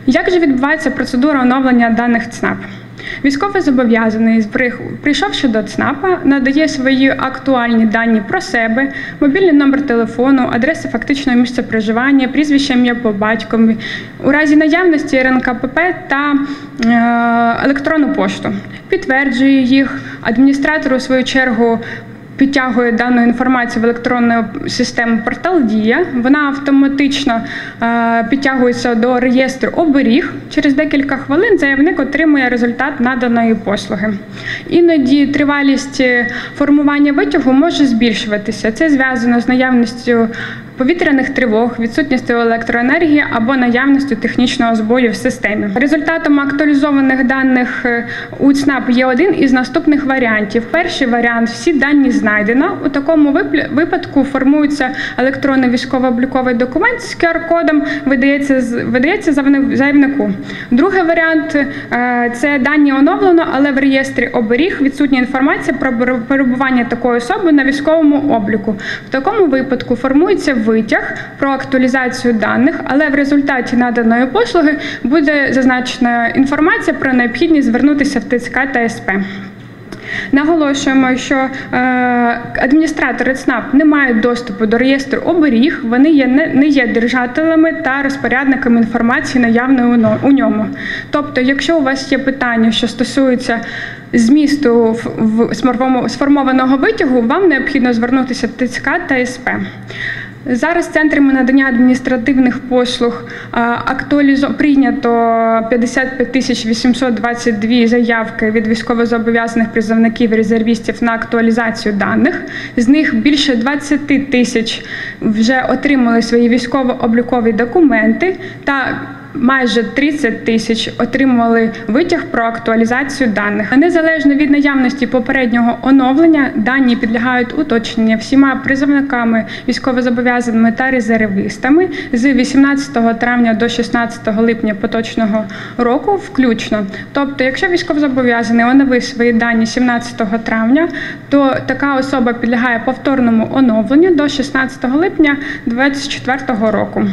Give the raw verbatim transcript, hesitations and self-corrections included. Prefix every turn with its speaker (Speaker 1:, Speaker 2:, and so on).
Speaker 1: Як же відбувається процедура оновлення даних ЦНАП? Військовозобов'язаний, прийшовши до ЦНАПа, надає свої актуальні дані про себе, мобільний номер телефону, адреси фактичного місця проживання, прізвище, ім'я по батькові, у разі наявності РНК П П та е, електронну пошту. Підтверджує їх, адміністратор у свою чергу підтягує дану інформацію в електронну систему «Портал Дія». Вона автоматично е, підтягується до реєстру «Оберіг». Через декілька хвилин заявник отримує результат наданої послуги. Іноді тривалість формування витягу може збільшуватися. Це зв'язано з наявністю повітряних тривог, відсутністю електроенергії або наявністю технічного збою в системі. Результатом актуалізованих даних у ЦНАП є один із наступних варіантів. Перший варіант – всі дані знайдено. У такому випадку формується електронний військово-обліковий документ з Q R-кодом, видається, видається заявнику. Другий варіант – це дані оновлено, але в реєстрі «Оберіг» відсутня інформація про перебування такої особи на військовому обліку. В такому випадку формується витяг про актуалізацію даних, але в результаті наданої послуги буде зазначена інформація про необхідність звернутися в Т Ц К та С П. Наголошуємо, що е, адміністратори ЦНАП не мають доступу до реєстру «Оберіг», вони є, не, не є держателями та розпорядниками інформації, наявної у ньому. Тобто, якщо у вас є питання, що стосуються змісту в, в сформованого витягу, вам необхідно звернутися в Т Ц К та С П. Зараз центрами надання адміністративних послуг актуалізо... прийнято п'ятдесят п'ять тисяч вісімсот двадцять дві заявки від військовозобов'язаних призовників і резервістів на актуалізацію даних. З них більше двадцять тисяч вже отримали свої військово-облікові документи та майже тридцять тисяч отримали витяг про актуалізацію даних. Незалежно від наявності попереднього оновлення, дані підлягають уточненню всіма призовниками, військовозобов'язаними та резервістами з вісімнадцятого травня до шістнадцятого липня поточного року включно. Тобто, якщо військовозобов'язаний оновив свої дані сімнадцятого травня, то така особа підлягає повторному оновленню до шістнадцятого липня двадцять четвертого року.